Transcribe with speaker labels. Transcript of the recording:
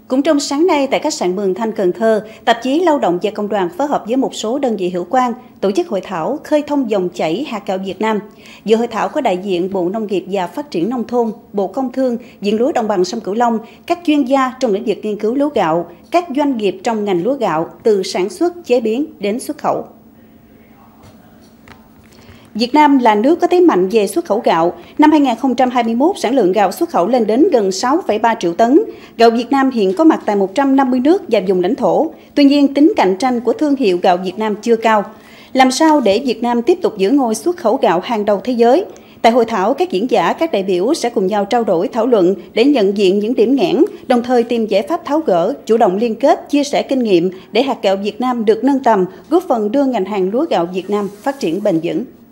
Speaker 1: Cũng trong sáng nay tại khách sạn Mường Thanh, Cần Thơ, tạp chí Lao động và Công đoàn phối hợp với một số đơn vị hữu quan tổ chức hội thảo khơi thông dòng chảy hạt gạo Việt Nam. Dự hội thảo có đại diện Bộ Nông nghiệp và Phát triển Nông thôn, Bộ Công Thương, Viện Lúa Đồng bằng sông Cửu Long, các chuyên gia trong lĩnh vực nghiên cứu lúa gạo, các doanh nghiệp trong ngành lúa gạo từ sản xuất, chế biến đến xuất khẩu. Việt Nam là nước có thế mạnh về xuất khẩu gạo. Năm 2021, sản lượng gạo xuất khẩu lên đến gần 6,3 triệu tấn. Gạo Việt Nam hiện có mặt tại 150 nước và vùng lãnh thổ. Tuy nhiên, tính cạnh tranh của thương hiệu gạo Việt Nam chưa cao. Làm sao để Việt Nam tiếp tục giữ ngôi xuất khẩu gạo hàng đầu thế giới? Tại hội thảo, các diễn giả, các đại biểu sẽ cùng nhau trao đổi, thảo luận để nhận diện những điểm nghẽn, đồng thời tìm giải pháp tháo gỡ, chủ động liên kết, chia sẻ kinh nghiệm để hạt gạo Việt Nam được nâng tầm, góp phần đưa ngành hàng lúa gạo Việt Nam phát triển bền vững.